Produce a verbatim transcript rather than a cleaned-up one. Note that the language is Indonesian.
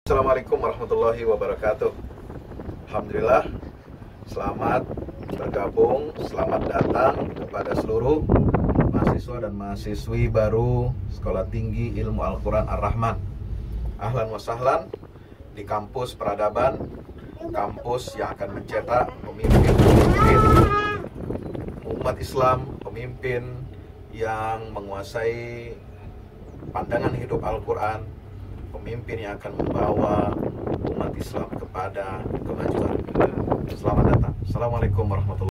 Assalamualaikum warahmatullahi wabarakatuh. Alhamdulillah, selamat bergabung, selamat datang kepada seluruh mahasiswa dan mahasiswi baru Sekolah Tinggi Ilmu Al-Quran Ar-Rahman. Ahlan wa sahlan di kampus peradaban, kampus yang akan mencetak pemimpin-pemimpin umat Islam, pemimpin yang menguasai pandangan hidup Al-Quran, pemimpin yang akan membawa umat Islam kepada kemajuan. Selamat datang. Assalamualaikum warahmatullahi wabarakatuh.